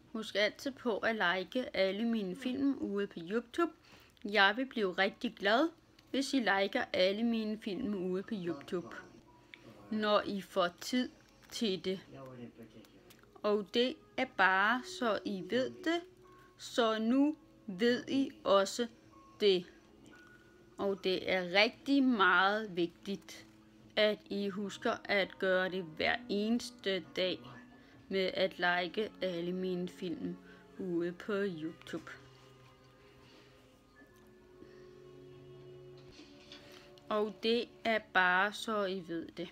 Husk altid på at like alle mine film ude på YouTube. Jeg vil blive rigtig glad, hvis I liker alle mine film ude på YouTube, når I får tid til det. Og det er bare så I ved det, så nu ved I også det. Og det er rigtig meget vigtigt, at I husker at gøre det hver eneste dag med at like alle mine film ude på YouTube. Og det er bare så I ved det.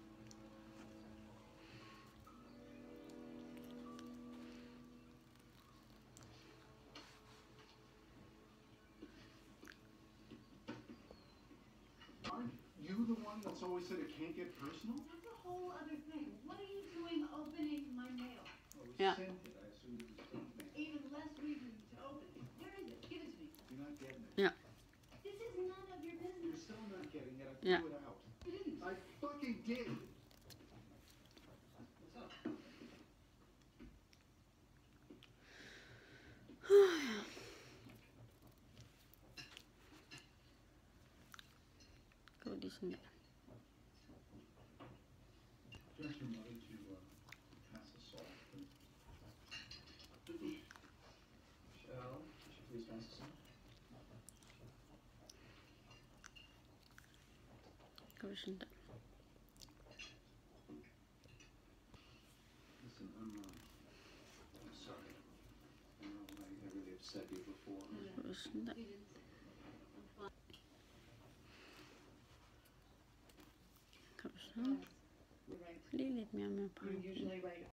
You the one that's always said it can't get personal? That's a whole other thing. What are you doing opening my mail? Well, we Yeah. sent it. I assumed it was junk mail. Even less reason to open it. Where is it? Give it to me. You're not getting it. Yeah. This is none of your You're business. still not getting it. I Yeah. threw it out. You didn't. I fucking did. What's up? Gå lige sådan der. Ask your mother to pass the salt, please. Michelle, could you please pass the salt? Gå sådan der. Listen, I'm sorry. I know I really upset you before. Gå sådan der. You didn't. Kom sådan. You're right. Lige lidt mere med på. You're usually right.